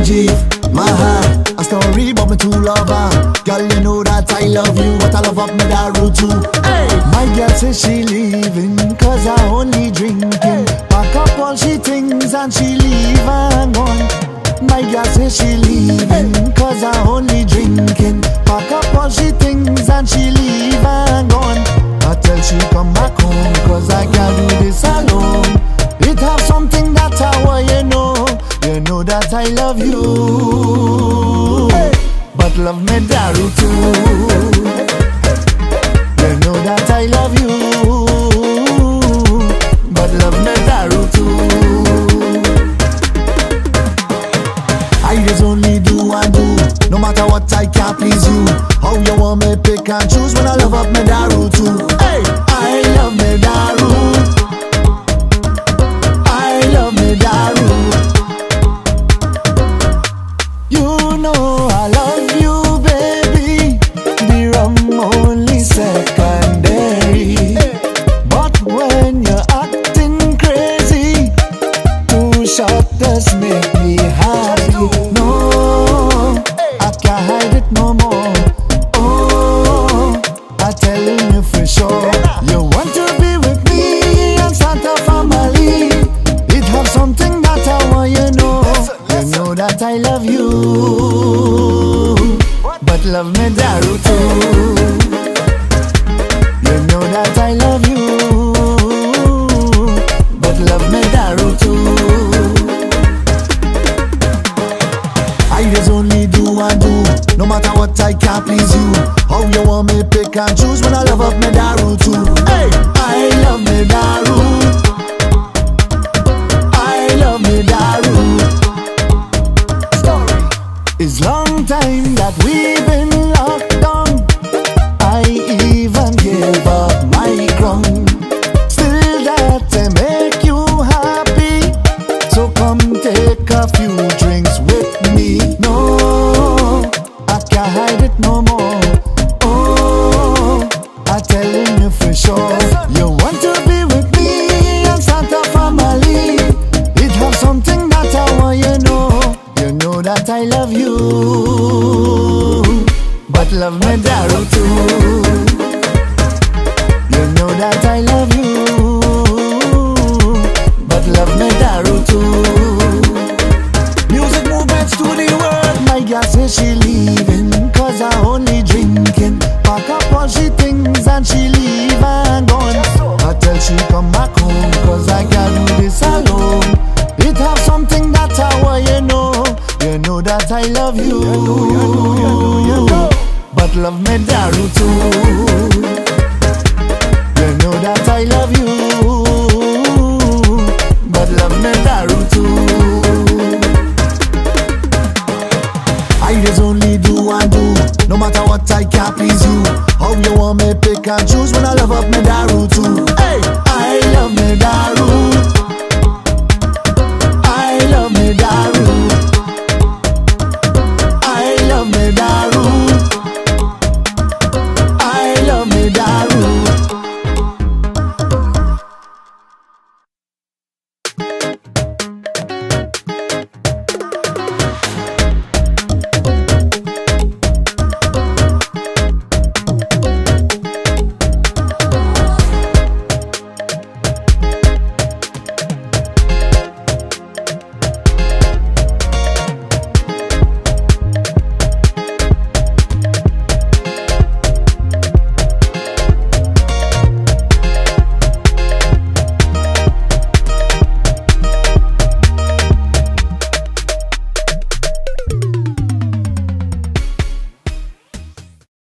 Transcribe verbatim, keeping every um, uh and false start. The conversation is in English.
Ranjeev, Maha, a story about my true lover. Girl, you know that I love you, but I love up my Daru too. Hey. My girl says she leaving, cause I only drinking. Hey. Pack up all she things and she leave and gone. My girl says she leaving, hey. Cause I only drinking. Pack up all she things and she leave and gone. I tell she come back home, cause I can't do this alone. It have something that I want, you know. You know that I love you, hey. But love me Daru too. You know that I love you, but love me Daru too. I just only do and do, no matter what I can't please you. How you want me pick and choose when I love up me Daru too. Hey, I love me Daru, I love me Daru. You know I love you, baby. The rum only secondary, but when you're acting crazy, two shots does make me happy. No, I can't hide it no more. Oh, I tell you for sure, you want to be with me and Santa family. It have something that I want, you know. You know that I love you, but love me Daru too. You know that I love you, but love me Daru too. I just only do and do, no matter what I can't please you. How you want me pick and choose when I love up me Daru too. Hey, I love me Daru, I love me Daru. It's long time that we've been locked down. I even gave up my crown. Still that I make you happy, so come take a few drinks with me. No, I can't hide it no more. Oh, I telling you for sure, you want to be with me and Santa family. It have something that I want, you know. You know that I love you, but love me Daru too. You know that I love you, but love me Daru too. Music movements to the world. My girl says she leaving, cause I only drinking. Pack up all she things and she leave and gone. I tell she come back home, cause I can't do this alone. It have something that I want, you know. You know that I love you, you know, you know, you know, you know. But love me Daru too.